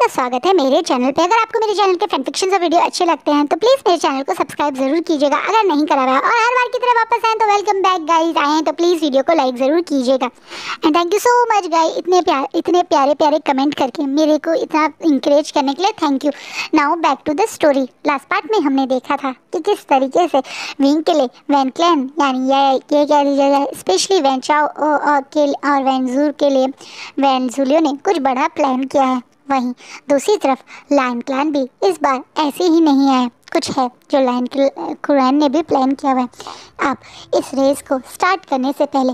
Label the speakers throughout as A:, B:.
A: का स्वागत है मेरे चैनल पे। अगर आपको मेरे चैनल के फैन फिक्शन और वीडियो अच्छे लगते हैं तो प्लीज मेरे चैनल को सब्सक्राइब जरूर कीजिएगा अगर नहीं करा रहा, और हर बार की तरह वापस आए तो वेलकम बैक गाइस। आए हैं तो प्लीज वीडियो को लाइक जरूर कीजिएगा and thank you so much guys, इतने प्यारे प्यारे कमेंट करके मेरे को इतना इंकरेज करने के लिए thank you. Now back to the story. Last part में हमने देखा था कि किस तरीके से विंग के लिए वैन क्लैन यानी ये कह दीजिए जाए स्पेशली वैन चाओ और वैन के लिए वैन जुलियो ने कुछ बड़ा प्लान किया है। वहीं दूसरी तरफ लायन क्लैन भी इस बार ऐसे ही नहीं आए, कुछ है जो लायन क्लैन ने भी प्लान किया हुआ है। अब इस रेस को स्टार्ट करने से पहले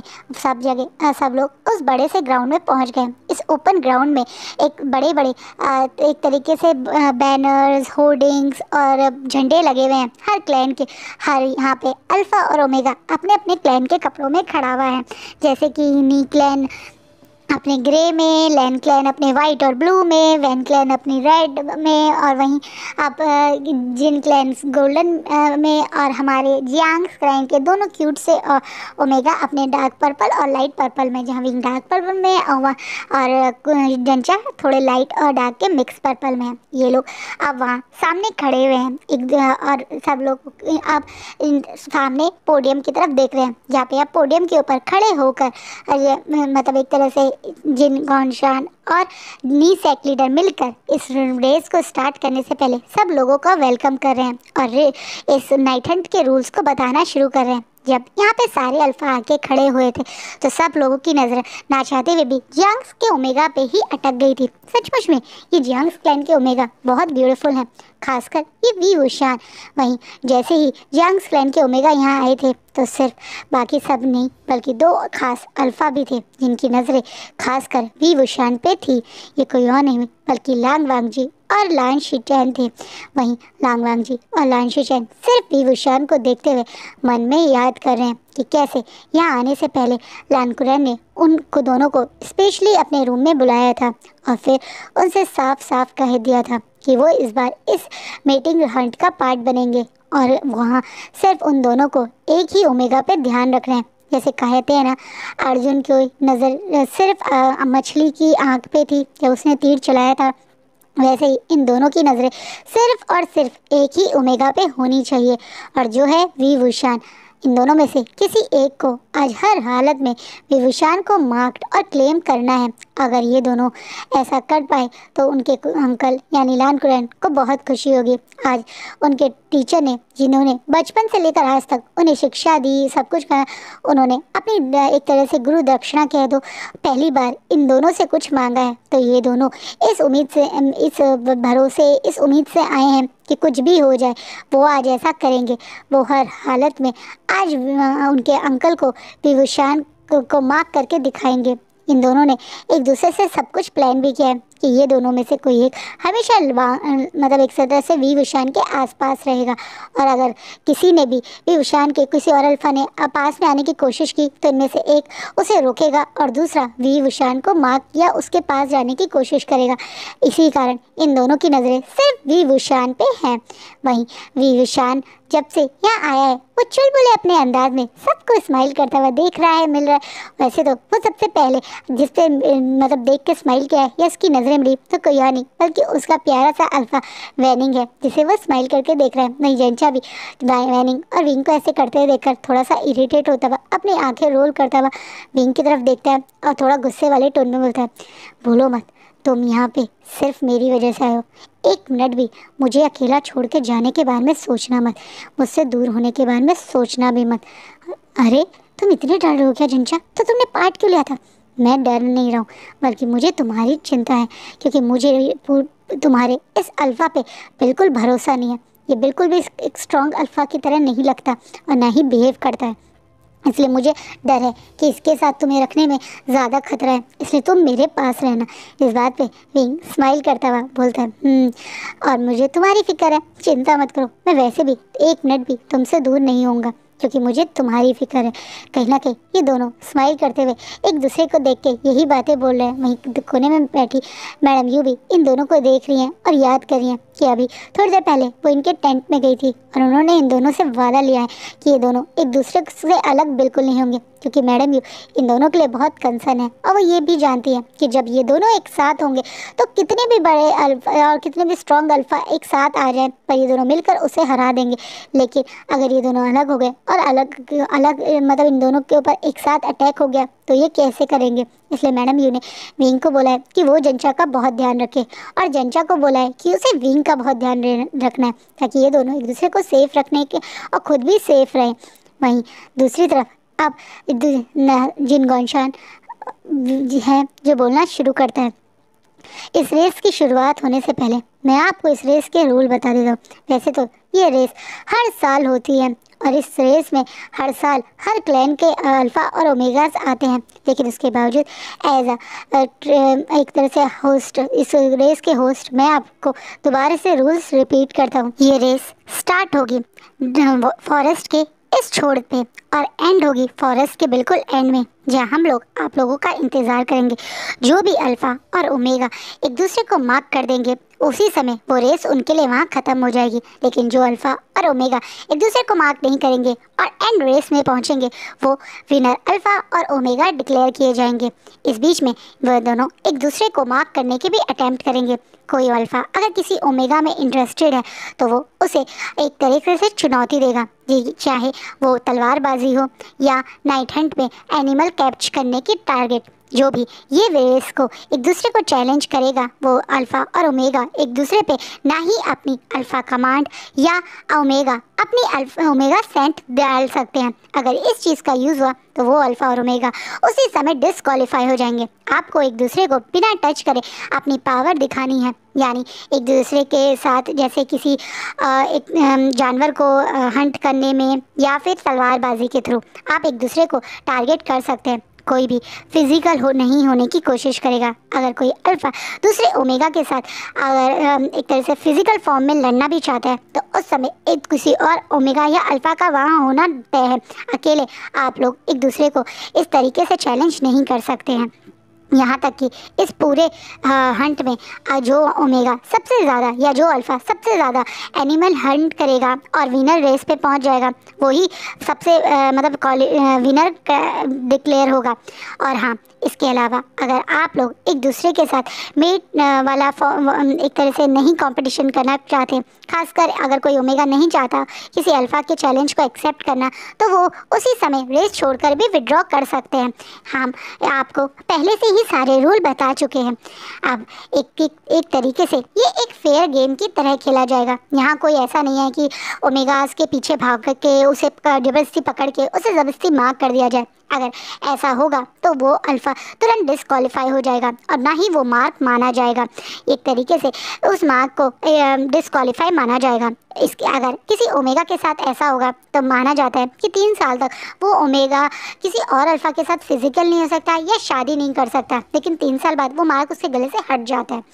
A: सब लोग उस बड़े से ग्राउंड में पहुंच गए। इस ओपन ग्राउंड में एक बड़े बड़े एक तरीके से बैनर्स, होर्डिंग्स और झंडे लगे हुए हैं हर क्लैन के। हर यहाँ पे अल्फा और ओमेगा अपने अपने क्लैन के कपड़ों में खड़ा हुआ है, जैसे कि नी क्लैन अपने ग्रे में, लैन क्लैन अपने वाइट और ब्लू में, वैन क्लैन अपनी रेड में, और वहीं आप जिन क्लैन गोल्डन में, और हमारे जियांग्स क्लैन के दोनों क्यूट से ओमेगा अपने डार्क पर्पल और लाइट पर्पल में, जहाँ विंग डार्क पर्पल में और जंचा थोड़े लाइट और डार्क के मिक्स पर्पल में है। ये लोग अब वहाँ सामने खड़े हुए हैं और सब लोग अब सामने पोडियम की तरफ देख रहे हैं, जहाँ पे आप पोडियम के ऊपर खड़े होकर मतलब एक तरह से जिन गॉनशान और नी सैक लीडर मिलकर इस रेस को स्टार्ट करने से पहले सब लोगों का वेलकम कर रहे हैं और इस नाइट हंट के रूल्स को बताना शुरू कर रहे हैं। जब यहाँ पे सारे अल्फा आके खड़े हुए थे तो सब लोगों की नज़र ना चाहते हुए भी जियांग्स के ओमेगा पे ही अटक गई थी। सचमुच में ये जियांग्स क्लैन के ओमेगा बहुत ब्यूटीफुल हैं, खासकर ये वी वुशान। वहीं जैसे ही जियांग्स क्लैन के ओमेगा यहाँ आए थे तो सिर्फ बाकी सब नहीं बल्कि दो खास अल्फा भी थे जिनकी नज़रें खासकर वी वुशान पे थी। ये कोई और नहीं बल्कि लांग वांग जी और लान शीचैन थे। वहीं लांग वांग जी और लान शीचैन सिर्फ वी वुशान को देखते हुए मन में याद कर रहे हैं कि कैसे यहाँ आने से पहले लान कुरैन ने उनको दोनों को स्पेशली अपने रूम में बुलाया था और फिर उनसे साफ साफ कह दिया था कि वो इस बार इस मीटिंग हंट का पार्ट बनेंगे और वहाँ सिर्फ उन दोनों को एक ही ओमेगा पे ध्यान रख रहे हैं। जैसे कहते हैं ना, अर्जुन की नज़र सिर्फ मछली की आँख पे थी जब उसने तीर चलाया था, वैसे ही इन दोनों की नज़रें सिर्फ और सिर्फ एक ही ओमेगा पे होनी चाहिए और जो है वी वुशान। इन दोनों में से किसी एक को आज हर हालत में विभूषण को मार्क्ड और क्लेम करना है। अगर ये दोनों ऐसा कर पाए तो उनके अंकल यानी लान कुरैन को बहुत खुशी होगी। आज उनके टीचर ने, जिन्होंने बचपन से लेकर आज तक उन्हें शिक्षा दी, सब कुछ कहा, उन्होंने अपनी एक तरह से गुरु दक्षिणा कह दो, पहली बार इन दोनों से कुछ मांगा है। तो ये दोनों इस उम्मीद से, इस भरोसे, इस उम्मीद से आए हैं कि कुछ भी हो जाए वो आज ऐसा करेंगे। वो हर हालत में आज उनके अंकल को विभूषण को मार्क करके दिखाएंगे। इन दोनों ने एक दूसरे से सब कुछ प्लान भी किया है कि ये दोनों में से कोई एक हमेशा मतलब एक तरह से विभूषण के आसपास रहेगा, और अगर किसी ने भी विभूषण के किसी और अल्फा ने पास में आने की कोशिश की तो इनमें से एक उसे रोकेगा और दूसरा विभूषण को मार्क या उसके पास जाने की कोशिश करेगा। इसी कारण इन दोनों की नज़रें सिर्फ विभूषण पे हैं। वहीं विभूषण जब से यहाँ आया है वो चुलबुले अपने अंदाज में सबको स्माइल करता हुआ देख रहा है, मिल रहा है। वैसे तो वो सबसे पहले जिससे मतलब देख के स्माइल किया है या उसकी नज़रें मिली तो कोई और नहीं बल्कि उसका प्यारा सा अल्फा वैनिंग है, जिसे वो स्माइल करके देख रहा है। नहीं जेंचा भी वैनिंग और विंग को ऐसे करते हुए देखकर थोड़ा सा इरिटेट होता हुआ अपनी आँखें रोल करता हुआ विंग की तरफ देखता है और थोड़ा गुस्से वाले टोन में बोलता है, बोलो मत, तुम यहाँ पे सिर्फ मेरी वजह से आए हो। एक मिनट भी मुझे अकेला छोड़ के जाने के बारे में सोचना मत, मुझसे दूर होने के बारे में सोचना भी मत। अरे तुम इतने डर रहे हो क्या जिंचा? तो तुमने पार्ट क्यों लिया था? मैं डर नहीं रहा हूँ बल्कि मुझे तुम्हारी चिंता है, क्योंकि मुझे तुम्हारे इस अल्फा पे बिल्कुल भरोसा नहीं है। ये बिल्कुल भी एक स्ट्रॉन्ग अल्फा की तरह नहीं लगता और ना ही बिहेव करता है, इसलिए मुझे डर है कि इसके साथ तुम्हें रखने में ज़्यादा खतरा है, इसलिए तुम मेरे पास रहना। इस बात पे विंग स्माइल करता हुआ बोलता है, और मुझे तुम्हारी फिक्र है, चिंता मत करो, मैं वैसे भी एक मिनट भी तुमसे दूर नहीं होऊंगा क्योंकि मुझे तुम्हारी फिक्र है। कहीं ना कहीं ये दोनों स्माइल करते हुए एक दूसरे को देख के यही बातें बोल रहे हैं। वहीं कोने में बैठी मैडम यू भी इन दोनों को देख रही हैं और याद कर रही हैं कि अभी थोड़ी देर पहले वो इनके टेंट में गई थी और उन्होंने इन दोनों से वादा लिया है कि ये दोनों एक दूसरे से अलग बिल्कुल नहीं होंगे, क्योंकि मैडम यू इन दोनों के लिए बहुत कंसर्न है और वो ये भी जानती है कि जब ये दोनों एक साथ होंगे तो कितने भी बड़े अल्फा और कितने भी स्ट्रॉन्ग अल्फा एक साथ आ जाए पर ये दोनों मिलकर उसे हरा देंगे। लेकिन अगर ये दोनों अलग हो गए और अलग अलग मतलब इन दोनों के ऊपर एक साथ अटैक हो गया तो ये कैसे करेंगे। इसलिए मैडम यू ने विंग को बोला है कि वो जंचा का बहुत ध्यान रखे और जंचा को बोला है कि उसे विंग का बहुत ध्यान रखना है ताकि ये दोनों एक दूसरे को सेफ रखने के और खुद भी सेफ रहें। वहीं दूसरी तरफ अब जिन गौनशान है जो बोलना शुरू करता है। इस रेस की शुरुआत होने से पहले मैं आपको इस रेस के रूल बता देता हूँ। वैसे तो ये रेस हर साल होती है और इस रेस में हर साल हर क्लैन के अल्फ़ा और ओमेगास आते हैं, लेकिन उसके बावजूद एज एक तरह से होस्ट, इस रेस के होस्ट मैं आपको दोबारा से रूल्स रिपीट करता हूँ। ये रेस स्टार्ट होगी फॉरेस्ट के इस छोर पे और एंड होगी फॉरेस्ट के बिल्कुल एंड में, जहाँ हम लोग आप लोगों का इंतज़ार करेंगे। जो भी अल्फ़ा और ओमेगा एक दूसरे को मार्क कर देंगे उसी समय वो रेस उनके लिए वहाँ ख़त्म हो जाएगी। लेकिन जो अल्फ़ा और ओमेगा एक दूसरे को मार्क नहीं करेंगे और एंड रेस में पहुँचेंगे वो विनर अल्फ़ा और ओमेगा डिक्लेयर किए जाएंगे। इस बीच में वह दोनों एक दूसरे को मार्क करने की भी अटैम्प्ट करेंगे। कोई अल्फ़ा अगर किसी ओमेगा में इंटरेस्टेड है तो वो उसे एक तरीके से चुनौती देगा, चाहे वो तलवारबाजी हो या नाइट हंट में एनिमल कैप्च करने की टारगेट। जो भी ये रेस को एक दूसरे को चैलेंज करेगा वो अल्फ़ा और ओमेगा एक दूसरे पे ना ही अपनी अल्फ़ा कमांड या ओमेगा अपनी ओमेगा सेंट डाल सकते हैं। अगर इस चीज़ का यूज़ हुआ तो वो अल्फ़ा और ओमेगा उसी समय डिस्क्वालीफाई हो जाएंगे। आपको एक दूसरे को बिना टच करे अपनी पावर दिखानी है, यानी एक दूसरे के साथ जैसे किसी एक जानवर को हंट करने में या फिर तलवारबाजी के थ्रू आप एक दूसरे को टारगेट कर सकते हैं। कोई भी फिजिकल नहीं होने की कोशिश करेगा। अगर कोई अल्फ़ा दूसरे ओमेगा के साथ अगर एक तरह से फिजिकल फॉर्म में लड़ना भी चाहता है तो उस समय एक किसी और ओमेगा या अल्फ़ा का वहाँ होना तय है। अकेले आप लोग एक दूसरे को इस तरीके से चैलेंज नहीं कर सकते हैं। यहाँ तक कि इस पूरे हंट में जो ओमेगा सबसे ज़्यादा या जो अल्फ़ा सबसे ज़्यादा एनिमल हंट करेगा और विनर रेस पे पहुँच जाएगा वही सबसे मतलब विनर डिक्लेयर होगा। और हाँ, इसके अलावा अगर आप लोग एक दूसरे के साथ मेट वाला एक तरह से नहीं कंपटीशन करना चाहते, खासकर अगर कोई ओमेगा नहीं चाहता किसी अल्फ़ा के चैलेंज को एक्सेप्ट करना, तो वो उसी समय रेस छोड़कर भी विड्रॉ कर सकते हैं। हम आपको पहले से ही सारे रूल बता चुके हैं। अब एक तरीके से ये एक फेयर गेम की तरह खेला जाएगा। यहाँ कोई ऐसा नहीं है कि ओमेगास के पीछे भाग के उसे ज़बरदस्ती पकड़ के उसे ज़बरदस्ती मार्क कर दिया जाए। अगर ऐसा होगा तो वो अल्फ़ा तुरंत डिस्क्वालीफाई हो जाएगा और ना ही वो मार्क माना जाएगा। एक तरीके से उस मार्क को डिस्क्वालीफाई माना जाएगा। इसके अगर किसी ओमेगा के साथ ऐसा होगा तो माना जाता है कि 3 साल तक वो ओमेगा किसी और अल्फ़ा के साथ फिजिकल नहीं हो सकता या शादी नहीं कर सकता, लेकिन 3 साल बाद वो मार्क उसके गले से हट जाता है।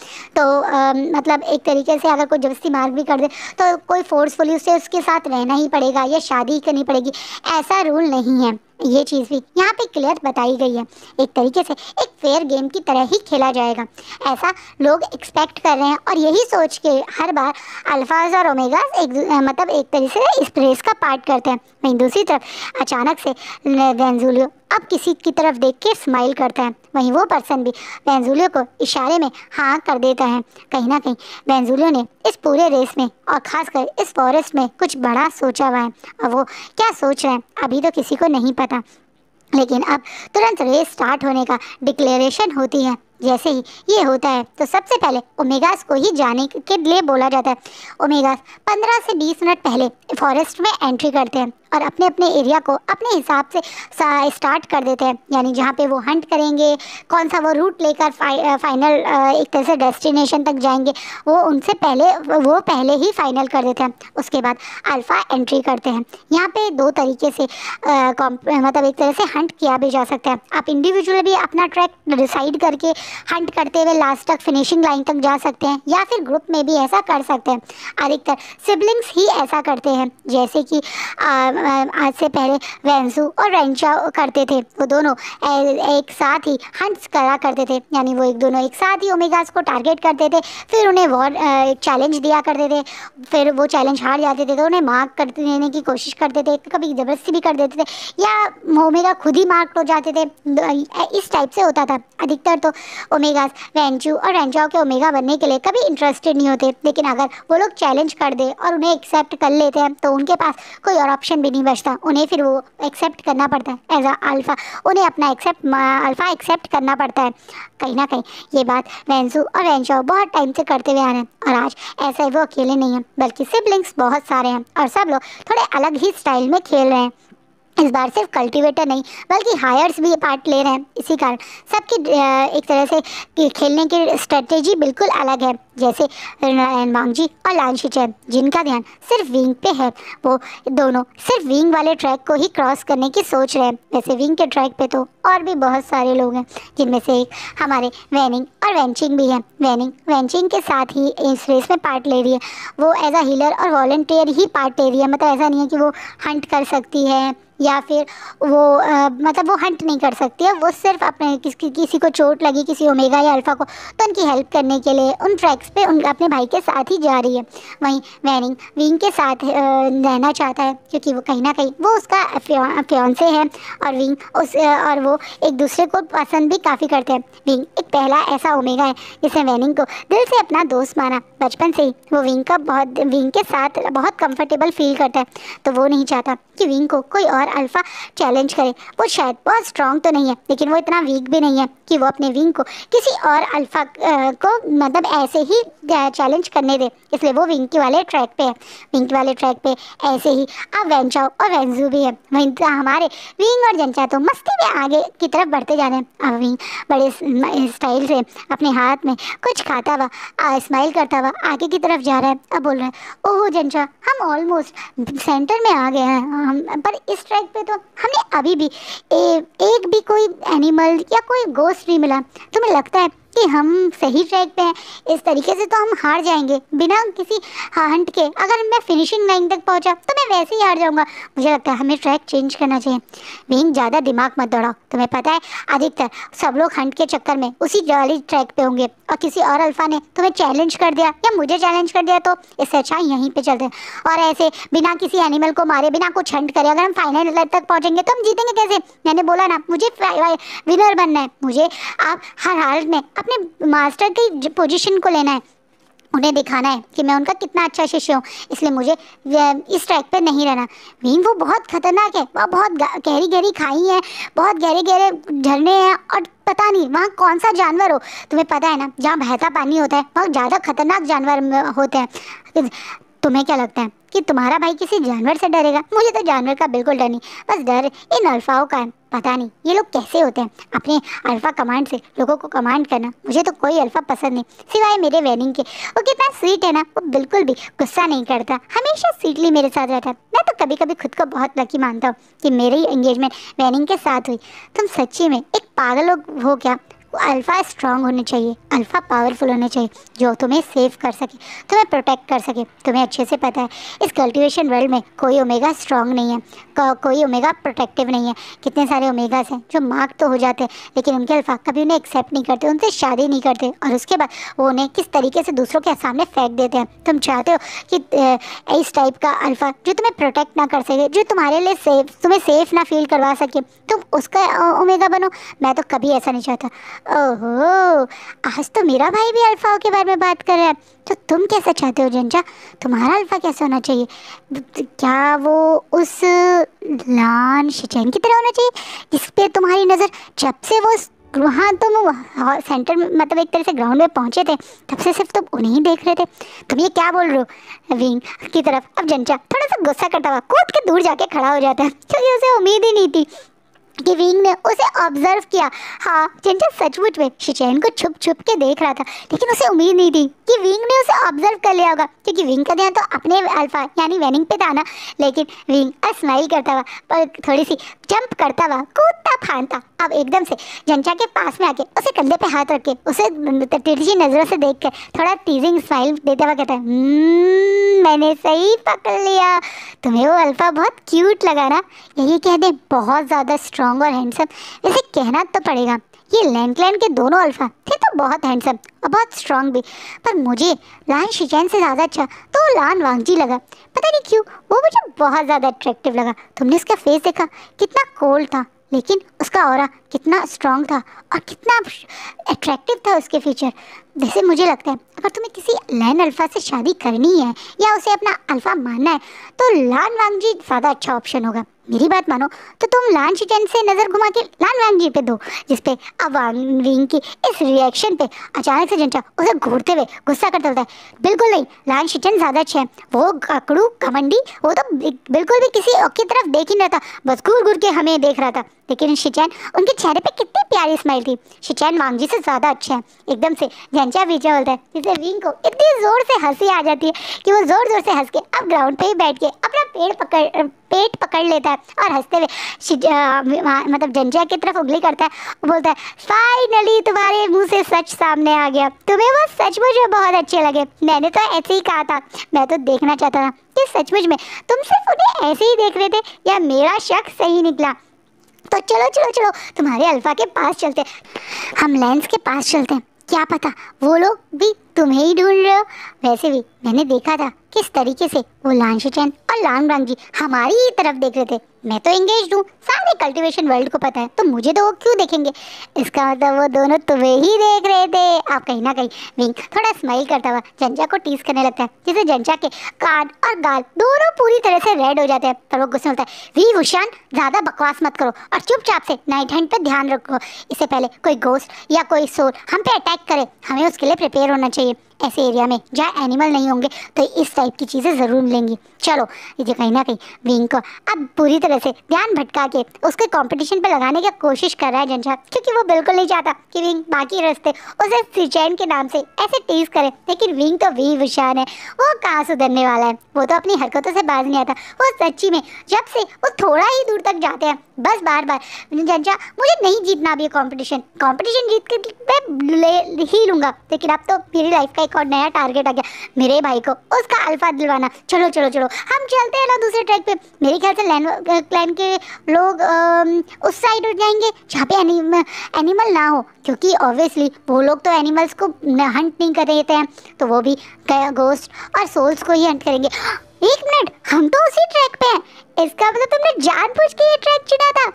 A: तो मतलब एक तरीके से अगर कोई जबरदस्ती मार्क भी कर दे तो कोई फोर्सफुली उसे उसके साथ रहना ही पड़ेगा या शादी करनी पड़ेगी, ऐसा रूल नहीं है। ये चीज़ भी यहाँ पे क्लियर बताई गई है। एक तरीके से एक फेयर गेम की तरह ही खेला जाएगा, ऐसा लोग एक्सपेक्ट कर रहे हैं और यही सोच के हर बार अल्फाज और ओमेगास मतलब एक तरीके से इस रेस का पार्ट करते हैं। वहीं दूसरी तरफ अचानक से वेंजुलियो अब किसी की तरफ देख के स्माइल करता है। वहीं वो पर्सन भी वेंजुलियो को इशारे में हाँ कर देता है। कहीं ना कहीं वेंजुलियो ने इस पूरे रेस में और ख़ासकर इस फॉरेस्ट में कुछ बड़ा सोचा हुआ है और वो क्या सोच रहे हैं अभी तो किसी को नहीं पता। लेकिन अब तुरंत रेस स्टार्ट होने का डिक्लेरेशन होती है। जैसे ही ये होता है तो सबसे पहले ओमेगास को ही जाने के लिए बोला जाता है। ओमेगास 15 से 20 मिनट पहले फॉरेस्ट में एंट्री करते हैं और अपने अपने एरिया को अपने हिसाब से स्टार्ट कर देते हैं, यानी जहाँ पे वो हंट करेंगे, कौन सा वो रूट लेकर फाइनल एक तरह से डेस्टिनेशन तक जाएंगे वो पहले ही फाइनल कर देते हैं। उसके बाद अल्फ़ा एंट्री करते हैं। यहाँ पे 2 तरीके से मतलब एक तरह से हंट किया भी जा सकता है। आप इंडिविजुअली भी अपना ट्रैक डिसाइड करके हंट करते हुए लास्ट तक फिनिशिंग लाइन तक जा सकते हैं, या फिर ग्रुप में भी ऐसा कर सकते हैं। अधिकतर सिबलिंग्स ही ऐसा करते हैं, जैसे कि आज से पहले वेंसू और रेंचाओ करते थे। वो दोनों एक साथ ही हंट्स करा करते थे, यानी वो दोनों एक साथ ही ओमेगास को टारगेट करते थे, फिर उन्हें वॉर चैलेंज दिया करते थे। फिर वो चैलेंज हार जाते थे तो उन्हें मार्क कर देने की कोशिश करते थे, कभी ज़बरदस्ती भी कर देते थे, या ओमेगा खुद ही मार्क हो जाते थे। इस टाइप से होता था। अधिकतर तो ओमेगास वेंचू और रेंचाओ के ओमेगा बनने के लिए कभी इंटरेस्टेड नहीं होते, लेकिन अगर वो लोग चैलेंज कर दे और उन्हें एक्सेप्ट कर लेते हैं तो उनके पास कोई और ऑप्शन भी नहीं बचता, उन्हें फिर वो एक्सेप्ट करना पड़ता है एज अ अल्फ़ा। उन्हें अपना अल्फ़ा एक्सेप्ट करना पड़ता है। कहीं ना कहीं ये बात वेंसू और रेंचाओ बहुत टाइम से करते हुए आ रहे हैं, और आज ऐसा वो अकेले नहीं है, बल्कि सिबलिंग्स बहुत सारे हैं और सब लोग थोड़े अलग ही स्टाइल में खेल रहे हैं। इस बार सिर्फ कल्टीवेटर नहीं बल्कि हायर्स भी पार्ट ले रहे हैं। इसी कारण सबकी एक तरह से खेलने की स्ट्रेटेजी बिल्कुल अलग है। जैसे मांगजी और लानशिचन, जिनका ध्यान सिर्फ विंग पे है, वो दोनों सिर्फ विंग वाले ट्रैक को ही क्रॉस करने की सोच रहे हैं। वैसे विंग के ट्रैक पे तो और भी बहुत सारे लोग हैं, जिनमें से एक हमारे वैनिंग और वेंचिंग भी है। वेंचिंग के साथ ही इस रेस में पार्ट ले रही है। वो एज अ हीलर और वॉलंटियर ही पार्ट ले रही है, मतलब ऐसा नहीं है कि वो हंट कर सकती है या फिर वो मतलब वो हंट नहीं कर सकती है। वो सिर्फ अपने किसी को चोट लगी, किसी ओमेगा या अल्फ़ा को, तो उनकी हेल्प करने के लिए उन ट्रैक्स पे अपने भाई के साथ ही जा रही है। वहीं वैनिंग विंग के साथ रहना चाहता है, क्योंकि वो कहीं ना कहीं वो उसका फियांसे है, और विंग और वो एक दूसरे को पसंद भी काफ़ी करते हैं। विंग एक पहला ऐसा ओमेगा है जिसने वैनिंग को दिल से अपना दोस्त माना। बचपन से ही वो विंग के साथ बहुत कंफर्टेबल फील करता है, तो वो नहीं चाहता कि विंग को कोई और अल्फ़ा चैलेंज करे। वो शायद बहुत स्ट्रॉन्ग तो नहीं है, लेकिन वो इतना वीक भी नहीं है कि वो अपने विंग को किसी और अल्फ़ा को मतलब ऐसे ही चैलेंज करने दे। इसलिए वो विंग के वाले ट्रैक पे है। विंग वाले ट्रैक पे ऐसे ही अब वेंचाओ और वेंजू भी है। वहीं हमारे विंग और जंचा तो मस्ती में आगे की तरफ बढ़ते जा रहे हैं। अब विंग बड़े स्टाइल से अपने हाथ में कुछ खाता हुआ स्माइल करता हुआ आगे की तरफ जा रहा है। अब बोल रहा है, ओह जंचा, हम ऑलमोस्ट सेंटर में आ गए हैं, पर इस ट्रैक पे तो हमने अभी भी एक भी कोई एनिमल या कोई गोस्ट नहीं मिला। तुम्हें लगता है कि हम सही ट्रैक पे हैं? इस तरीके से तो हम हार जाएंगे बिना किसी हंट के। अगर मैं फिनिशिंग लाइन तक पहुंचा तो मैं वैसे ही हार जाऊंगा। मुझे लगता है हमें ट्रैक चेंज करना चाहिए। विंग ज़्यादा दिमाग मत दौड़ाओ। तुम्हें पता है अधिकतर सब लोग हंट के चक्कर में उसी वाली ट्रैक पे होंगे, और किसी और अल्फ़ा ने तुम्हें चैलेंज कर दिया या मुझे चैलेंज कर दिया तो इससे अच्छा यहीं पर चलते हैं। और ऐसे बिना किसी एनिमल को मारे, बिना कुछ हंट करे अगर हम फाइनल तक पहुँचेंगे तो हम जीतेंगे कैसे? मैंने बोला ना, मुझे विनर बनना है। मुझे आप हर हाल में अपने मास्टर की पोजीशन को लेना है, उन्हें दिखाना है कि मैं उनका कितना अच्छा शिष्य हूँ। इसलिए मुझे इस ट्रैक पे नहीं रहना। विंग वो बहुत खतरनाक है, वह बहुत गहरी गहरी खाई है, बहुत गहरे गहरे झरने हैं, और पता नहीं वहाँ कौन सा जानवर हो। तुम्हें पता है ना, जहाँ बहता पानी होता है वहाँ ज़्यादा खतरनाक जानवर होते हैं। तुम्हें क्या लगता है कि तुम्हारा भाई किसी जानवर से डरेगा? मुझे तो जानवर का बिल्कुल डर नहीं, बस डर इन अल्फ़ाओं का है। पता नहीं ये लोग कैसे होते हैं अपने अल्फ़ा कमांड से लोगों को कमांड करना। मुझे तो कोई अल्फ़ा पसंद नहीं सिवाय मेरे वैनिंग के। वो कितना स्वीट है ना, वो बिल्कुल भी गुस्सा नहीं करता, हमेशा स्वीटली मेरे साथ रहता है। मैं तो कभी कभी खुद को बहुत लकी मानता हूँ कि मेरी एंगेजमेंट वैनिंग के साथ हुई। तुम सच्ची में एक पागल हो क्या? अल्फ़ा स्ट्रांग होने चाहिए, अल्फ़ा पावरफुल होने चाहिए, जो तुम्हें सेव कर सके, तुम्हें प्रोटेक्ट कर सके। तुम्हें अच्छे से पता है इस कल्टिवेशन वर्ल्ड में कोई ओमेगा स्ट्रांग नहीं है, कोई ओमेगा प्रोटेक्टिव नहीं है। कितने सारे ओमेगास हैं जो मार्क तो हो जाते हैं, लेकिन उनके अल्फ़ा कभी उन्हें एक्सेप्ट नहीं करते, उनसे शादी नहीं करते, और उसके बाद वो उन्हें किस तरीके से दूसरों के सामने फेंक देते हैं। तुम चाहते हो कि इस टाइप का अल्फ़ा जो तुम्हें प्रोटेक्ट ना कर सके, जो तुम्हारे लिए तुम्हें सेफ ना फील करवा सके, तुम उसका ओमेगा बनो? मैं तो कभी ऐसा नहीं चाहता। ओहो, आज तो मेरा भाई भी अल्फ़ाओं के बारे में बात कर रहा है, तो तुम कैसा चाहते हो जंजा? तुम्हारा अल्फ़ा कैसा होना चाहिए? क्या वो उस लानशिचन की तरह होना चाहिए जिस पे तुम्हारी नज़र जब से वो वहाँ तुम सेंटर में मतलब एक तरह से ग्राउंड में पहुँचे थे तब से सिर्फ तुम उन्हें ही देख रहे थे? तुम ये क्या बोल रहे हो? विंग की तरफ अब जंजा थोड़ा सा गुस्सा करता हुआ कूद के दूर जाके खड़ा हो जाता है, क्योंकि उसे उम्मीद ही नहीं थी कि विंग ने उसे ऑब्जर्व किया। हाँ, जंजा सचमुच में शिचैन को छुप छुप के देख रहा था, लेकिन उसे उम्मीद नहीं थी कि विंग ने उसे ऑब्जर्व कर लिया होगा, क्योंकि विंग का ध्यान तो अपने अल्फ़ा यानी वैनिंग पे था ना। लेकिन विंग स्माइल करता हुआ पर थोड़ी सी जंप करता हुआ कूदता फांदता अब एकदम से जंचा के पास में आके उसे कंधे पे हाथ रख के उसे तिरछी नजरों से देख कर थोड़ा टीजिंग स्माइल देते हुए कहता है, मैंने सही पकड़ लिया, तुम्हें वो अल्फा बहुत क्यूट लगा ना? यही कह दे बहुत ज़्यादा स्ट्रॉन्ग और हैंडसम। वैसे कहना तो पड़ेगा ये लैंडक्लैन के दोनों अल्फा थे तो बहुत हैंडसम और बहुत स्ट्रॉन्ग भी, पर मुझे लान शिचैन से ज़्यादा अच्छा तो लान वांगजी लगा। पता नहीं क्यों वो मुझे बहुत ज़्यादा अट्रैक्टिव लगा। तुमने उसका फेस देखा, कितना कोल्ड था लेकिन उसका ऑरा कितना स्ट्रॉन्ग था और कितना अट्रैक्टिव था उसके फीचर। जैसे मुझे लगता है अगर तुम्हें किसी लैन अल्फा से शादी करनी है या उसे अपना अल्फा मानना है तो लान वांगजी ज़्यादा अच्छा ऑप्शन होगा। मेरी बात मानो तो तुम लान शिचैन से नज़र घुमा के लान वांगजी पे दो, जिसपे अब वांग विंग की इस रिएक्शन पे अचानक से जंचा उसे घूरते हुए गुस्सा करता होता है, बिल्कुल नहीं, लान शिचैन ज़्यादा अच्छा है, वो अकड़ू घमंडी वो तो बिल्कुल भी किसी और की तरफ देख ही नहीं रहा था, बस घूर घूर के हमें देख रहा था। लेकिन शिचैन, उनके चेहरे पे कितनी प्यारी स्माइल थी। शिचैन वांगजी से ज़्यादा अच्छा है। एकदम से जंचा पीछे बोलता है, जिससे विंग को इतनी ज़ोर से हंसी आ जाती है कि वो ज़ोर ज़ोर से हंस के अब ग्राउंड पे ही बैठ के अपना पेट पकड़ लेता है और हंसते हुए मतलब जंजा की तरफ उंगली करता है और बोलता है, फाइनली तुम्हारे मुंह से सच सामने आ गया, तुम्हें वो सचमुच में बहुत अच्छे लगे। मैंने तो ऐसे ही कहा था, मैं तो देखना चाहता था कि सचमुच में तुम सिर्फ उन्हें ऐसे ही देख रहे थे या मेरा शक सही निकला। तो चलो चलो चलो तुम्हारे अल्फा के पास चलते, हम लेंस के पास चलते हैं, क्या पता वो लोग भी तुम्हें ही ढूंढ रहे हो। वैसे भी मैंने देखा था किस तरीके से वो लान शिचैन और लान वांगजी हमारी ही तरफ देख रहे थे। मैं तो एंगेज हूँ, सारे कल्टीवेशन वर्ल्ड को पता है, तो मुझे तो वो क्यों देखेंगे? इसका मतलब वो दोनों तुम्हें ही देख रहे थे। आप कहीं ना कहीं विंग थोड़ा स्माइल करता हुआ जंचा को टीज करने लगता है, जिससे जंचा के कान और गाल दोनों पूरी तरह से रेड हो जाते हैं। पर वो गुस्से में होता है, वी वुशान ज़्यादा बकवास मत करो और चुपचाप से नाइट हैंड पर ध्यान रखो। इससे पहले कोई गोस्ट या कोई सोल हम पे अटैक करे, हमें उसके लिए प्रिपेयर होना चाहिए। ऐसे एरिया में जहाँ एनिमल नहीं होंगे तो इस टाइप की चीज़ें ज़रूर मिलेंगी। चलो, ये कहीं ना कहीं विंग को अब पूरी तरह से ध्यान भटका के उसके कंपटीशन पे लगाने की कोशिश कर रहा है जंचा, क्योंकि वो बिल्कुल नहीं चाहता कि विंग बाकी रास्ते उसे शिचैन के नाम से ऐसे टीज करे। लेकिन विंग तो वी वुशान है, वो कहाँ सुधरने वाला है, वो तो अपनी हरकतों से बाज नहीं आता। वो सच्ची में जब से वो थोड़ा ही दूर तक जाते हैं बस बार बार, जंचा मुझे नहीं जीतना अब ये कंपटीशन जीत के मैं ले ही लूँगा। लेकिन अब तो मेरी लाइफ का एक और नया टारगेट आ गया, मेरे भाई को उसका अल्फा दिलवाना। चलो चलो चलो हम चलते हैं ना दूसरे ट्रैक पे। मेरे ख्याल से क्लैन के लोग उस साइड हो जाएंगे जहाँ पे एनिमल ना हो, क्योंकि ऑब्वियसली वो लोग तो एनिमल्स को हंट नहीं कर रहे हैं, तो वो भी गोस्ट और सोल्स को ही हंट करेंगे। एक मिनट, हम तो उसी ट्रैक पे हैं, इसका मतलब तुमने जानबूझ के ये ट्रैक चुना था।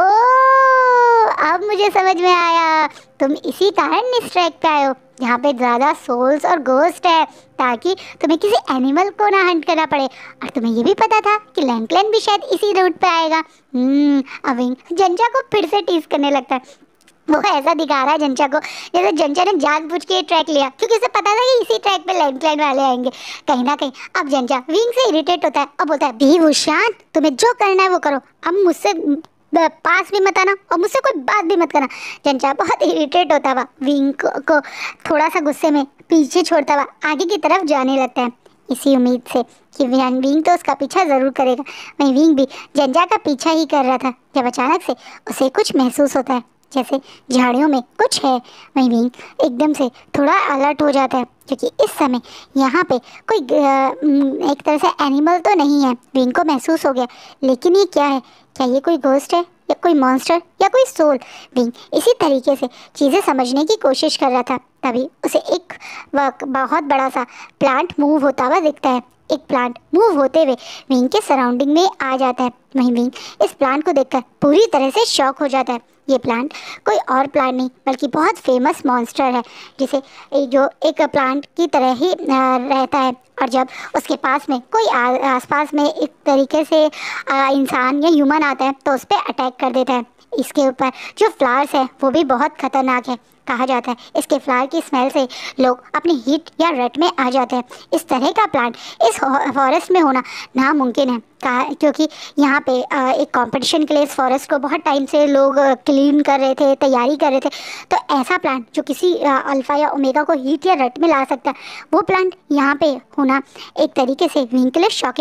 A: ओह, अब मुझे समझ में आया, तुम इसी कारण इस ट्रैक पे आए हो यहाँ पे ज़्यादा सोल्स और गोस्ट है, ताकि तुम्हें किसी एनिमल को ना हंट करना पड़े। और तुम्हें ये भी पता था कि लैंडक्लैन भी शायद इसी रूट पे आएगा। अब जंचा को फिर से टीज करने लगता है। वो ऐसा दिखा रहा है जंचा को जैसे जंचा ने जानबूझ के ट्रैक लिया, क्योंकि उसे पता था कि इसी ट्रैक पे लैंडक्लैन वाले आएंगे। कहीं ना कहीं अब जंचा विंग से इरिटेट होता है और बोलता है, वी वुशान तुम्हें जो करना है वो करो, अब मुझसे पास भी मत आना और मुझसे कोई बात भी मत करना। जंचा बहुत इरिटेट होता हुआ विंग को थोड़ा सा गुस्से में पीछे छोड़ता हुआ आगे की तरफ जाने लगता है, इसी उम्मीद से कि विंग तो उसका पीछा ज़रूर करेगा। वहीं विंग भी जंजा का पीछा ही कर रहा था जब अचानक से उसे कुछ महसूस होता है, जैसे झाड़ियों में कुछ है। वहीं विंग एकदम से थोड़ा अलर्ट हो जाता है, क्योंकि इस समय यहाँ पे कोई एक तरह से एनिमल तो नहीं है। विंग को महसूस हो गया, लेकिन ये क्या है? क्या ये कोई घोस्ट है या कोई मॉन्स्टर या कोई सोल? विंग इसी तरीके से चीज़ें समझने की कोशिश कर रहा था, तभी उसे एक बहुत बड़ा सा प्लांट मूव होता हुआ दिखता है। एक प्लांट मूव होते हुए विंग के सराउंडिंग में आ जाता है। वहीं विंग इस प्लांट को देखकर पूरी तरह से शॉक हो जाता है। ये प्लांट कोई और प्लांट नहीं बल्कि बहुत फेमस मॉन्स्टर है, जिसे जो एक प्लांट की तरह ही रहता है, और जब उसके पास में कोई आसपास में एक तरीके से इंसान या ह्यूमन आता है तो उस पर अटैक कर देता है। इसके ऊपर जो फ्लावर्स है वो भी बहुत खतरनाक है। कहा जाता है इसके फ्लावर की स्मेल से लोग अपनी हीट या रट में आ जाते हैं। इस तरह का प्लांट इस फॉरेस्ट में होना नामुमकिन है, क्योंकि यहाँ पे एक कंपटीशन के लिए इस फॉरेस्ट को बहुत टाइम से लोग क्लीन कर रहे थे, तैयारी कर रहे थे। तो ऐसा प्लांट जो किसी अल्फा या ओमेगा को हीट या रट में ला सकता है, वो प्लांट यहाँ पे होना एक तरीके से विंग के लिए शॉकिंग था।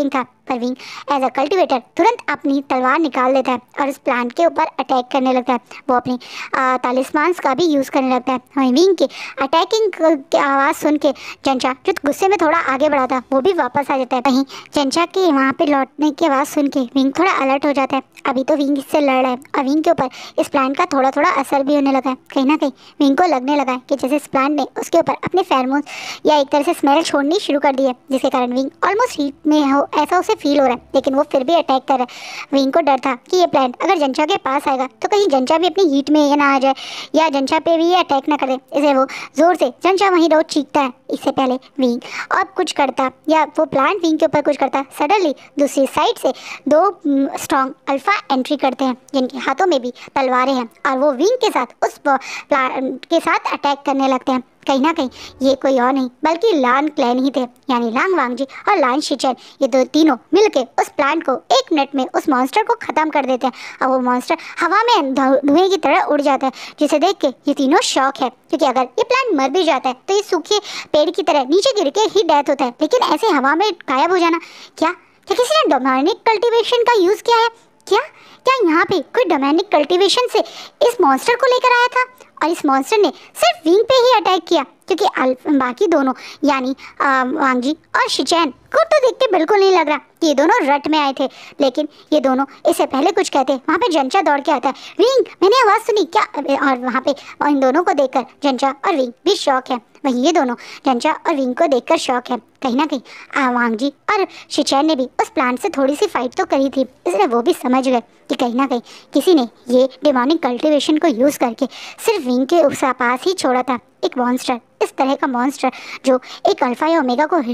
A: पर विंग एज अ कल्टिवेटर तुरंत अपनी तलवार निकाल लेता है और उस प्लांट के ऊपर अटैक करने लगता है। वो अपनी तालिस्मान्स का भी यूज़ करने लगता है। वहीं विंग के अटैकिंग की आवाज़ सुन के जंचा जो गुस्से में थोड़ा आगे बढ़ा था वो भी वापस आ जाता है। वहीं जंचा के वहाँ पे लौटने की आवाज़ सुन के विंग थोड़ा अलर्ट हो जाता है। अभी तो विंग इससे लड़ रहा है और विंग के ऊपर इस प्लांट का थोड़ा थोड़ा असर भी होने लगा है। कहीं ना कहीं विंग को लगने लगा है कि जैसे इस प्लांट ने उसके ऊपर अपने फेरोमोन्स या एक तरह से स्मेल छोड़नी शुरू कर दी है, जिसके कारण विंग ऑलमोस्ट हीट में हो ऐसा उसे फील हो रहा है। लेकिन वो फिर भी अटैक कर रहा है। विंग को डर था कि ये प्लांट अगर जंचा के पास आएगा तो कहीं जंचा भी अपनी हीट में ना आ जाए या जंचा पे भी ये अटैक ना करे। इसे वो जोर से जंचा वहीं रोज चीखता है। इससे पहले विंग और कुछ करता या वो प्लांट विंग के ऊपर कुछ करता, सडनली दूसरी साइड से दो स्ट्रॉन्ग अल्फा एंट्री करते हैं जिनके हाथों में भी तलवारें हैं और वो विंग के साथ उस प्लांट के साथ अटैक करने लगते हैं। कहीं ना कहीं ये कोई और नहीं बल्कि लान क्लैन ही थे, यानी लांग वांगजी और लान शिचेन। ये दो तीनों मिलके उस प्लांट को 1 मिनट में उस मॉन्स्टर को ख़त्म कर देते हैं और वो मॉन्स्टर हवा में धुएं की तरह उड़ जाता है, जिसे देख के ये तीनों शॉक है क्योंकि अगर ये प्लांट मर भी जाता है तो ये सूखे पेड़ की तरह नीचे गिर के ही डेथ होता है। लेकिन ऐसे हवा में गायब हो जाना, क्या किसी ने डोमेनिक कल्टीवेशन का यूज़ किया है? क्या क्या यहाँ पे कोई डोमेनिक कल्टीवेशन से इस मॉन्स्टर को लेकर आया था और इस मॉन्स्टर ने सिर्फ विंग पे ही अटैक किया? क्योंकि बाकी दोनों यानी वांगजी और शिचैन को तो देख के बिल्कुल नहीं लग रहा कि ये दोनों रट में आए थे। लेकिन ये दोनों इससे पहले कुछ कहते, वहाँ पे जंचा दौड़ के आता है, विंग मैंने आवाज़ सुनी क्या? और वहाँ पे इन दोनों को देखकर जंचा और विंग भी शौक है। वहीं ये दोनों जंचा और विंग को देखकर शौक है। कहीं ना कहीं वांगजी और शिचैन ने भी उस प्लांट से थोड़ी सी फाइट तो करी थी, इसलिए वो भी समझ गए कि कहीं ना कहीं किसी ने ये डेमोनिक कल्टीवेशन को यूज़ करके सिर्फ विंग के पास ही छोड़ा था एक मॉन्स्टर। इस तरह का मॉन्स्टर जो एक अल्फा या ओमेगा को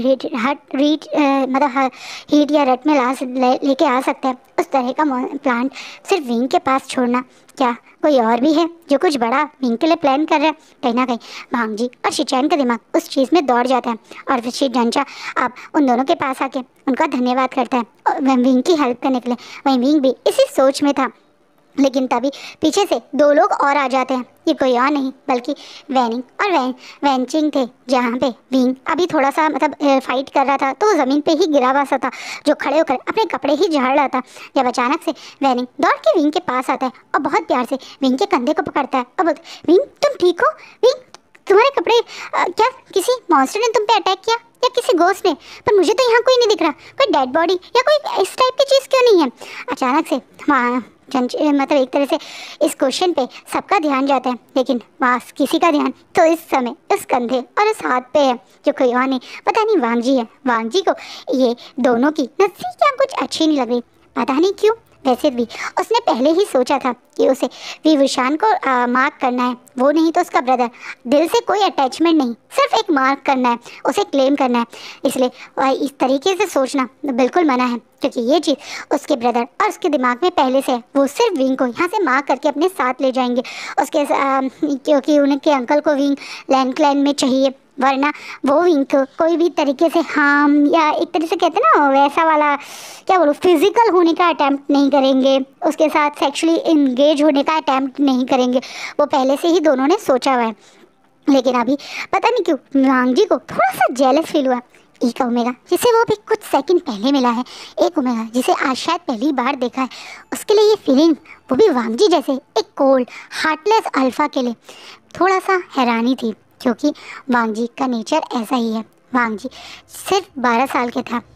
A: हीट या रट में लेके आ सकता है, उस तरह का प्लांट सिर्फ विंग के पास छोड़ना, क्या कोई और भी है जो कुछ बड़ा विंग के लिए प्लान कर रहा है? कहीं ना कहीं वांगजी और शिचैन का दिमाग उस चीज़ में दौड़ जाता है और फिर जंचा अब उन दोनों के पास आके उनका धन्यवाद करता है और विंग की हेल्प करने के लिए। वहीं विंग भी इसी सोच में था, लेकिन तभी पीछे से 2 लोग और आ जाते हैं। ये कोई और नहीं बल्कि वैनिंग और वैनचिंग थे, जहाँ पे विंग अभी थोड़ा सा फाइट कर रहा था तो वो ज़मीन पे ही गिरा हुआ सा था, जो खड़े होकर अपने कपड़े ही झाड़ रहा था। जब अचानक से वैनिंग दौड़ के विंग के पास आता है और बहुत प्यार से विंग के कंधे को पकड़ता है और बोलता, विंग तुम ठीक हो? विंग तुम्हारे कपड़े क्या किसी मॉन्स्टर ने तुम पे अटैक किया या किसी गोस्ट ने? पर मुझे तो यहाँ कोई नहीं दिख रहा, कोई डेड बॉडी या कोई इस टाइप की चीज़ क्यों नहीं है? अचानक से वहाँ एक तरह से इस क्वेश्चन पे सबका ध्यान जाता है, लेकिन वहाँ किसी का ध्यान तो इस समय उस कंधे और उस हाथ पे है, जो कोई और नहीं, पता नहीं वांगजी है। वांगजी को ये दोनों की नज़दीकियाँ कुछ अच्छी नहीं लग रही, पता नहीं क्यों। वैसे भी उसने पहले ही सोचा था कि उसे विभूषण को मार्क करना है, वो नहीं तो उसका ब्रदर। दिल से कोई अटैचमेंट नहीं, सिर्फ एक मार्क करना है, उसे क्लेम करना है। इसलिए इस तरीके से सोचना बिल्कुल मना है, क्योंकि ये चीज़ उसके ब्रदर और उसके दिमाग में पहले से है। वो सिर्फ विंग को यहाँ से मार्क करके अपने साथ ले जाएंगे उसके क्योंकि उनके अंकल को विंग लैंड क्लैन में चाहिए, वरना वो विंग को कोई भी तरीके से हार्म या एक तरह से कहते हैं ना वैसा वाला क्या बोलूँ फिजिकल होने का अटैम्प्ट नहीं करेंगे, उसके साथ सेक्सुअली इंगेज होने का अटैम्प्ट नहीं करेंगे। वो पहले से ही दोनों ने सोचा हुआ है। लेकिन अभी पता नहीं क्यों वांगजी को थोड़ा सा जेलस फील हुआ। एक ओमेगा जिसे वो भी कुछ सेकंड पहले मिला है, एक ओमेगा जिसे आज शायद पहली बार देखा है, उसके लिए ये फीलिंग, वो भी वांगजी जैसे एक कोल्ड हार्टलेस अल्फा के लिए थोड़ा सा हैरानी थी, क्योंकि वांगजी का नेचर ऐसा ही है। वांगजी सिर्फ 12 साल के था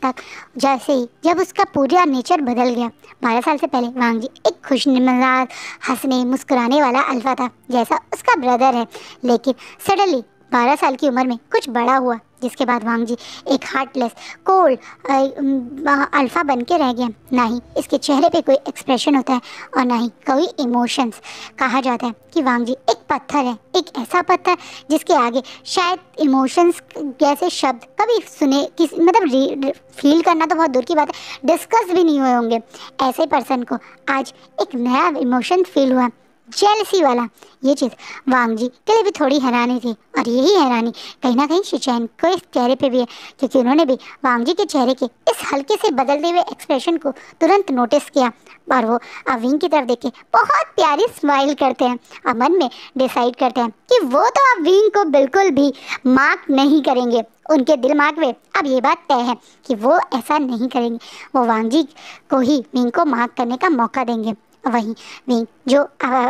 A: जब उसका पूरा नेचर बदल गया। 12 साल से पहले वांगजी एक खुशमिजाज हंसने मुस्कुराने वाला अल्फा था, जैसा उसका ब्रदर है। लेकिन सडनली 12 साल की उम्र में कुछ बड़ा हुआ, जिसके बाद वांगजी एक हार्टलेस कोल्ड अल्फा बन के रह गया। ना ही इसके चेहरे पे कोई एक्सप्रेशन होता है और ना ही कोई इमोशंस। कहा जाता है कि वांगजी एक पत्थर है, एक ऐसा पत्थर जिसके आगे शायद इमोशंस जैसे शब्द कभी सुने फील करना तो बहुत दूर की बात है, डिस्कस भी नहीं हुए होंगे। ऐसे पर्सन को आज एक नया इमोशन फील हुआ। जेलसी वाला। ये चीज़ वांग जी के लिए भी थोड़ी हैरानी थी, और यही हैरानी कहीं ना कहीं शिचैन को इस चेहरे पे भी है, क्योंकि उन्होंने भी वांग जी के चेहरे के इस हल्के से बदलते हुए एक्सप्रेशन को तुरंत नोटिस किया, और वो विंग की तरफ देख के बहुत प्यारी स्माइल करते हैं, और मन में डिसाइड करते हैं कि वो तो अब विंग को बिल्कुल भी मार्क नहीं करेंगे। उनके दिमाग में अब ये बात तय है कि वो ऐसा नहीं करेंगे, वो वांग जी को ही विंग को मार्क करने का मौका देंगे। वहीं विंग जो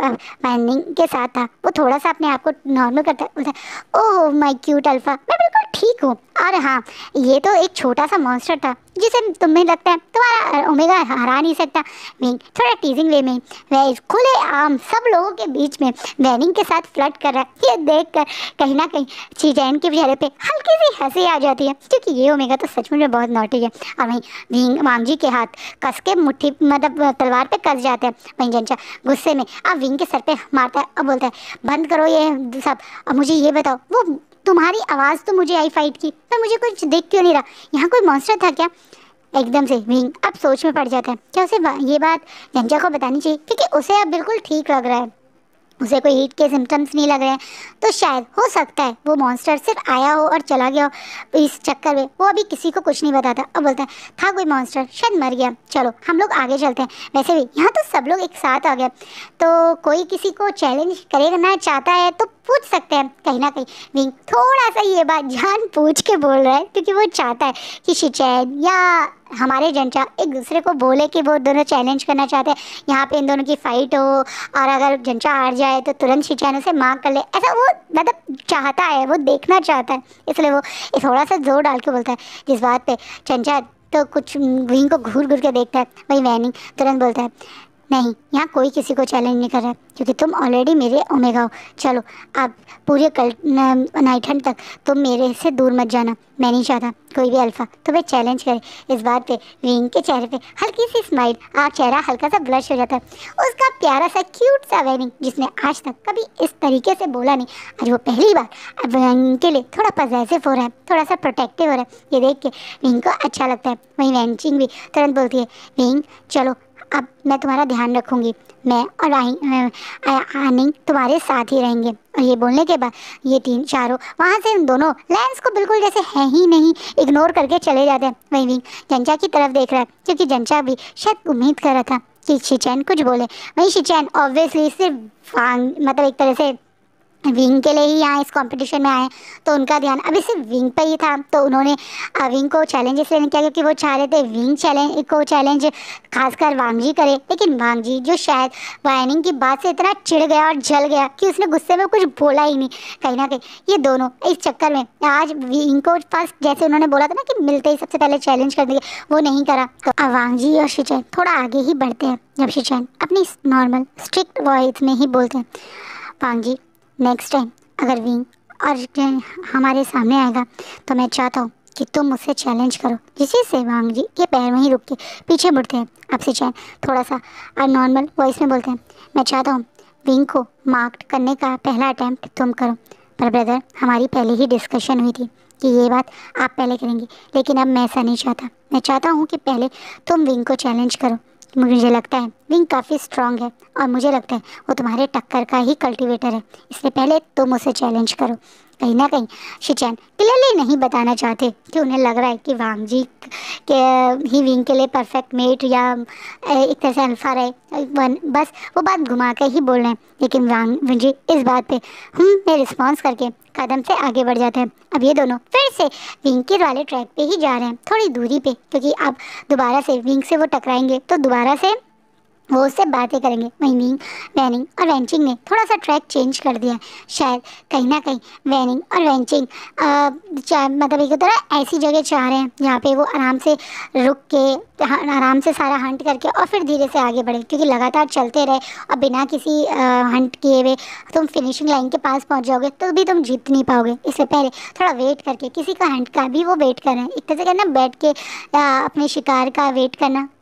A: मैनिंग के साथ था, वो थोड़ा सा अपने आप को नॉर्मल करता है, बोलता है ओह माय क्यूट अल्फा, मैं बिल्कुल ठीक हूँ, और हाँ ये तो एक छोटा सा मॉन्स्टर था जिसे तुम्हें लगता है तुम्हारा ओमेगा हरा नहीं सकता। विंग थोड़ा टीजिंग वे में वह इस खुले आम सब लोगों के बीच में वैनिंग के साथ फ्लर्ट कर रहा है। ये देखकर कहीं ना कहीं शिचैन के चेहरे पे हल्की सी हंसी आ जाती है, क्योंकि ये ओमेगा तो सचमुच में बहुत नॉटी है। और वहीं विंग वांग जी के हाथ कस के मुट्ठी मतलब तलवार पे कस जाते हैं। वहीं जंचा गुस्से में अब विंग के सर पे मारता है और बोलता है बंद करो ये सब, और मुझे ये बताओ वो तुम्हारी आवाज़ तो मुझे आई फाइट की, पर मुझे कुछ दिख क्यों नहीं रहा, यहाँ कोई मॉन्स्टर था क्या? एकदम से विंग अब सोच में पड़ जाता है क्या उसे ये बात जंजा को बतानी चाहिए, क्योंकि उसे अब बिल्कुल ठीक लग रहा है, उसे कोई हीट के सिम्टम्स नहीं लग रहे हैं। तो शायद हो सकता है वो मॉन्स्टर सिर्फ आया हो और चला गया हो, इस चक्कर में वो अभी किसी को कुछ नहीं बताता। अब बोलता है था कोई मॉन्स्टर, शायद मर गया, चलो हम लोग आगे चलते हैं। वैसे भी यहाँ तो सब लोग एक साथ आ गए, तो कोई किसी को चैलेंज करना चाहता है तो पूछ सकते हैं। कहीं ना कहीं विंग थोड़ा सा ये बात जान पूछ के बोल रहा है, क्योंकि वो चाहता है कि शिचैन या हमारे जंचा एक दूसरे को बोले कि वो दोनों चैलेंज करना चाहते हैं, यहाँ पे इन दोनों की फाइट हो, और अगर जंचा हार जाए तो तुरंत शिचैन उसे मार्क कर ले, ऐसा वो मतलब चाहता है, वो देखना चाहता है, इसलिए वो थोड़ा सा जोर डाल के बोलता है। जिस बात पे जंचा तो कुछ विंग को घूर घूर के देखता है, वही वैनिंग तुरंत बोलता है नहीं, यहाँ कोई किसी को चैलेंज नहीं कर रहा है, क्योंकि तुम ऑलरेडी मेरे ओमेगा हो। चलो अब पूरे कल नाइट हंट तक तुम मेरे से दूर मत जाना, मैं नहीं चाहता कोई भी अल्फा तुम्हें चैलेंज करे। इस बात पे विंग के चेहरे पे हल्की सी स्माइल, चेहरा हल्का सा ब्लश हो जाता है। उसका प्यारा सा क्यूट सा वैनिंग, जिसने आज तक कभी इस तरीके से बोला नहीं, आज वो पहली बार विंग के लिए थोड़ा पॉजेसिव हो रहा है, थोड़ा सा प्रोटेक्टिव हो रहा है। ये देख के विंग को अच्छा लगता है। वहीं वैनिंग भी तुरंत बोलती है विंग चलो अब मैं तुम्हारा ध्यान रखूंगी, मैं और आनिंग तुम्हारे साथ ही रहेंगे। और ये बोलने के बाद ये तीन चारों वहाँ से दोनों लैंस को बिल्कुल जैसे है ही नहीं इग्नोर करके चले जाते हैं। वहीं विंग जंचा की तरफ देख रहा है, क्योंकि जंचा भी शायद उम्मीद कर रहा था कि शिचैन कुछ बोले। वहीं शिचैन ऑब्वियसली सिर्फ मतलब एक तरह से विंग के लिए ही यहाँ इस कंपटीशन में आए, तो उनका ध्यान अभी सिर्फ विंग पे ही था। तो उन्होंने विंग को चैलेंज इसलिए नहीं किया क्योंकि वो चाह रहे थे विंग चैलेंज खासकर वांग जी करे, लेकिन वांग जी जो शायद वाइनिंग की बात से इतना चिढ़ गया और जल गया कि उसने गुस्से में कुछ बोला ही नहीं। कहीं ना कहीं ये दोनों इस चक्कर में आज विंग को फर्स्ट जैसे उन्होंने बोला था ना कि मिलते ही सबसे पहले चैलेंज कर देंगे, वो नहीं करा। तो वांग जी और शिचैन थोड़ा आगे ही बढ़ते हैं, जब शिचैन अपनी नॉर्मल स्ट्रिक्ट वॉइस में ही बोलते हैं वांग जी नेक्स्ट टाइम अगर विंग और हमारे सामने आएगा तो मैं चाहता हूँ कि तुम मुझसे चैलेंज करो। जिसी से वांग जी के पैर में ही रुक के पीछे मुड़ते हैं। अब शिचैन थोड़ा सा नॉर्मल वॉइस में बोलते हैं मैं चाहता हूँ विंग को मार्क करने का पहला अटैम्प्ट तुम करो, पर ब्रदर हमारी पहले ही डिस्कशन हुई थी कि ये बात आप पहले करेंगे, लेकिन अब मैं ऐसा नहीं चाहता। मैं चाहता हूँ कि पहले तुम विंग को चैलेंज करो। मुझे लगता है विंग काफ़ी स्ट्रांग है और मुझे लगता है वो तुम्हारे टक्कर का ही कल्टीवेटर है, इसलिए पहले तुम उसे चैलेंज करो। कहीं ना कहीं शिचैन क्लियरली नहीं बताना चाहते कि उन्हें लग रहा है कि वांग जी के ही विंग के लिए परफेक्ट मेट या एक तरह से अल्फा रहे, बस वो बात घुमा के ही बोल रहे हैं। लेकिन वांग जी इस बात पे में रिस्पॉन्स करके कदम से आगे बढ़ जाते हैं। अब ये दोनों फिर से विंग के वाले ट्रैक पे ही जा रहे हैं, थोड़ी दूरी पे, क्योंकि अब दोबारा से विंग से वो टकराएंगे तो दोबारा से वो उससे बातें करेंगे। वहीं विंग वैनिंग और वेंचिंग ने थोड़ा सा ट्रैक चेंज कर दिया। शायद कहीं ना कहीं वैनिंग और वेंचिंग मतलब एक तरह ऐसी जगह चाह रहे हैं जहाँ पे वो आराम से रुक के आराम से सारा हंट करके और फिर धीरे से आगे बढ़े, क्योंकि लगातार चलते रहे और बिना किसी हंट किए हुए तुम फिनिशिंग लाइन के पास पहुँच जाओगे तो भी तुम जीत नहीं पाओगे। इससे पहले थोड़ा वेट करके किसी का हंट का भी वो वेट कर रहे हैं, एक तरह से कहना बैठ के अपने शिकार का वेट करना,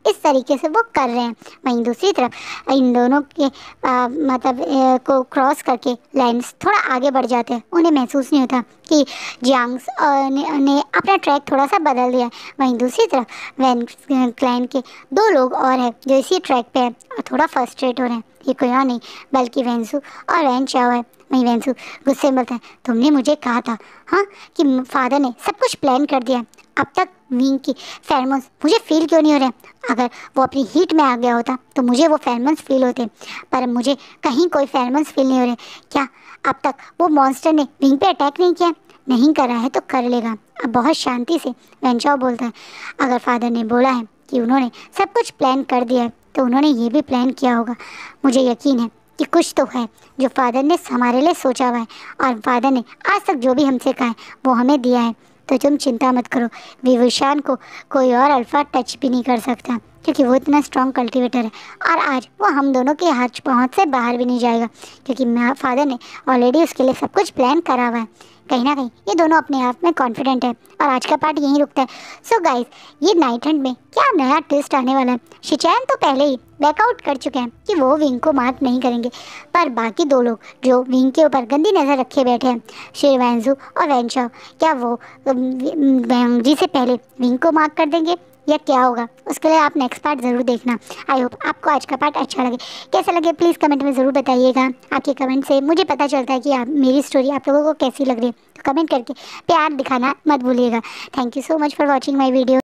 A: इस तरीके से वो कर रहे हैं। वहीं दूसरी तरफ इन दोनों के मतलब को क्रॉस करके लाइन्स थोड़ा आगे बढ़ जाते हैं। उन्हें महसूस नहीं होता कि जियांग्स ने अपना ट्रैक थोड़ा सा बदल दिया। वहीं दूसरी तरफ वैन क्लाइन के 2 लोग और हैं जो इसी ट्रैक पे हैं और थोड़ा फ्रस्ट्रेट हो रहे हैं। ये कोई और नहीं बल्कि वेंसू और वैन चाओ है। वहीं वेंसू गुस्से में बोलता है, तुमने मुझे कहा था हाँ कि फादर ने सब कुछ प्लान कर दिया। अब तक विंग की फेरोमोन्स मुझे फील क्यों नहीं हो रहे? अगर वो अपनी हीट में आ गया होता तो मुझे वो फेरोमोन्स फील होते, पर मुझे कहीं कोई फेरोमोन्स फील नहीं हो रहे। क्या अब तक वो मॉन्स्टर ने विंग पे अटैक नहीं किया? नहीं कर रहा है तो कर लेगा। अब बहुत शांति से वेंचाओ बोलता है, अगर फादर ने बोला है कि उन्होंने सब कुछ प्लान कर दिया है तो उन्होंने ये भी प्लान किया होगा। मुझे यकीन है कि कुछ तो है जो फादर ने हमारे लिए सोचा हुआ है, और फादर ने आज तक जो भी हमसे कहा है वो हमें दिया है। तो तुम चिंता मत करो, विभूषण को कोई और अल्फा टच भी नहीं कर सकता क्योंकि वो इतना स्ट्रॉन्ग कल्टिवेटर है, और आज वो हम दोनों के हाथ पहुँच से बाहर भी नहीं जाएगा क्योंकि फादर ने ऑलरेडी उसके लिए सब कुछ प्लान करा हुआ है। कहीं ना कहीं ये दोनों अपने आप में कॉन्फिडेंट है। और आज का पार्ट यहीं रुकता है। सो गाइस, ये नाइट हंट में क्या नया ट्विस्ट आने वाला है? शिचैन तो पहले ही बैकआउट कर चुके हैं कि वो विंग को मार्क नहीं करेंगे, पर बाकी 2 लोग जो विंग के ऊपर गंदी नज़र रखे बैठे हैं, श्री वैंजू और वैनचाओ, क्या वो जी से पहले विंग को मार्क कर देंगे या क्या होगा? उसके लिए आप नेक्स्ट पार्ट ज़रूर देखना। आई होप आपको आज का पार्ट अच्छा लगे। कैसा लगे प्लीज़ कमेंट में ज़रूर बताइएगा। आपके कमेंट से मुझे पता चलता है कि आप मेरी स्टोरी आप लोगों को कैसी लग रही है, तो कमेंट करके प्यार दिखाना मत भूलिएगा। Thank you so much for watching my video.